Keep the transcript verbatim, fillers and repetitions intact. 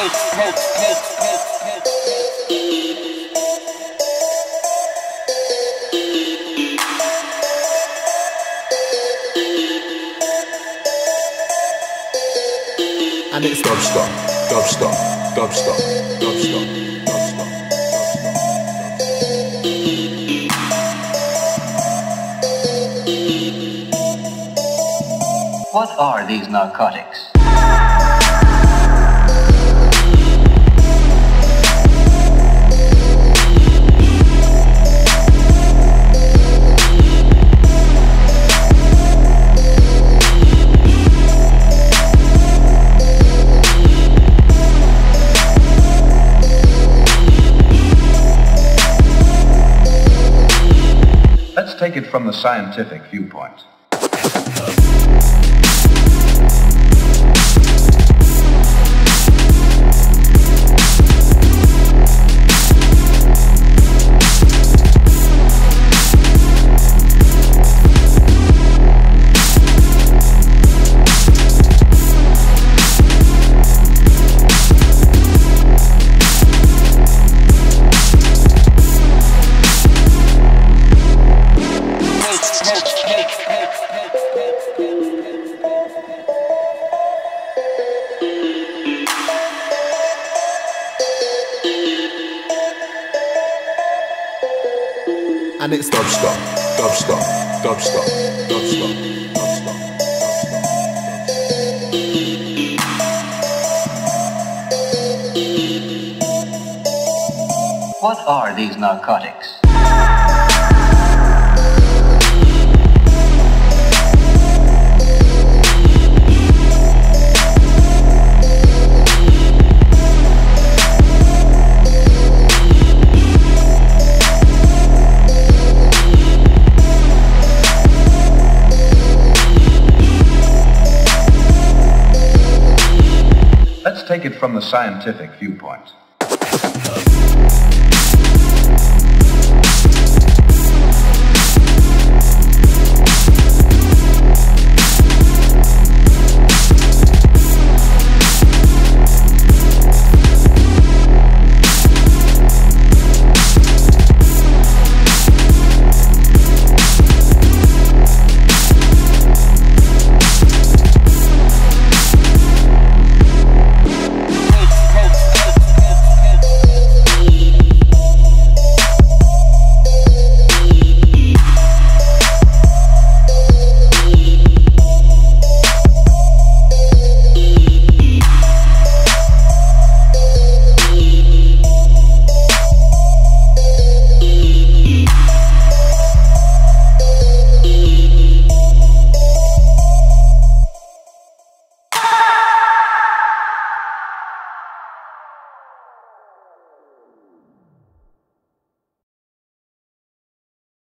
And it's Dubzta, Dubzta, Dubzta, Dubzta, Dubzta. What are these narcotics? Let's take it from the scientific viewpoint. And it's Dubzta, Dubzta, Dubzta, Dubzta, Dubzta. What are these narcotics? Let's take it from the scientific viewpoint.